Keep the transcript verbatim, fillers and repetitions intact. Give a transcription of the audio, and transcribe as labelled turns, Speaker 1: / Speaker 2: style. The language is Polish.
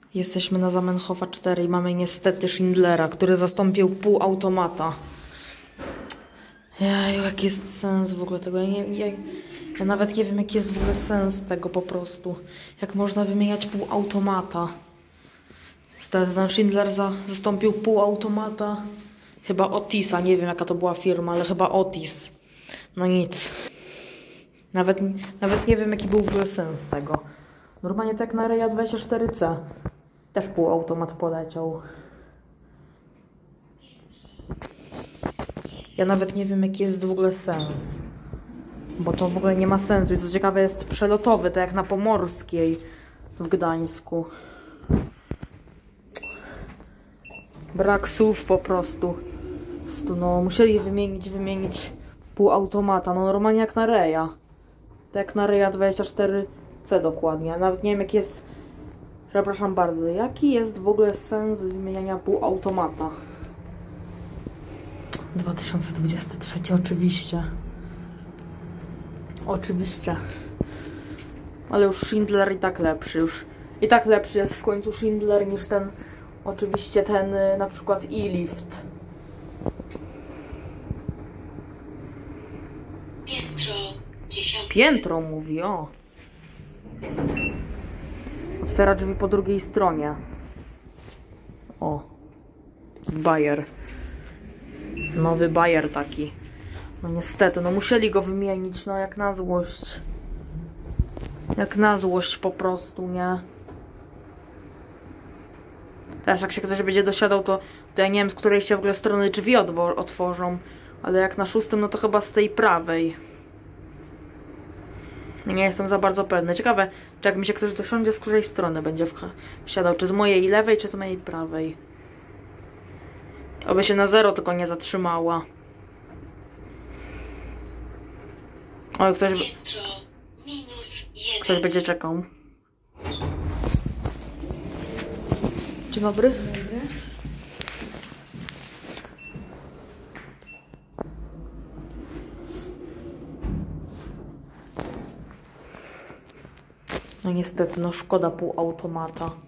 Speaker 1: Jesteśmy na Zamenhofa cztery i mamy niestety Schindlera, który zastąpił półautomata. Jaju, jaki jest sens w ogóle tego? Ja, nie, ja, ja nawet nie wiem, jaki jest w ogóle sens tego po prostu. Jak można wymieniać półautomata? Ten Schindler za, zastąpił półautomata. Chyba Otisa, nie wiem jaka to była firma, ale chyba Otis. No nic. Nawet, nawet nie wiem, jaki był w ogóle sens tego. Normalnie tak na Reja dwadzieścia cztery C. Też półautomat poleciał. Ja nawet nie wiem, jaki jest w ogóle sens. Bo to w ogóle nie ma sensu. I co ciekawe, jest przelotowy, tak jak na Pomorskiej w Gdańsku. Brak słów po prostu. No, musieli wymienić, wymienić półautomata. No normalnie jak na Reja. Tak jak na Reja dwadzieścia cztery C dokładnie. Nawet nie wiem, jaki jest... Przepraszam bardzo. Jaki jest w ogóle sens wymieniania półautomata? dwa tysiące dwudziesty trzeci oczywiście. Oczywiście. Ale już Schindler i tak lepszy. Już i tak lepszy jest w końcu Schindler niż ten... Oczywiście ten na przykład E-Lift.
Speaker 2: Piętro dziesiąte.
Speaker 1: Piętro mówi, o. Otwiera drzwi po drugiej stronie. O. Bayer. Nowy Bayer taki. No niestety, no musieli go wymienić, no jak na złość. Jak na złość po prostu, nie? Teraz jak się ktoś będzie dosiadał, to, to ja nie wiem, z której się w ogóle strony drzwi otworzą. Ale jak na szóstym, no to chyba z tej prawej. Nie jestem za bardzo pewny. Ciekawe, czy jak mi się ktoś dosiądzie, z której strony będzie wsiadał. Czy z mojej lewej, czy z mojej prawej. Oby się na zero tylko nie zatrzymała. Oj, ktoś... Ktoś będzie czekał. Dzień dobry. Dobry. No niestety, no szkoda półautomata.